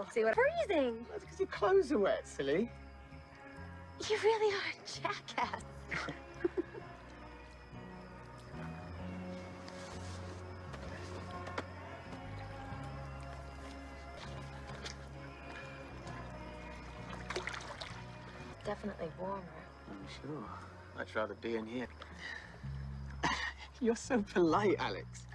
go. See what? Freezing. That's because your clothes are wet, silly. You really are a jackass. Definitely warmer. I'm sure. I'd rather be in here. You're so polite, Alex.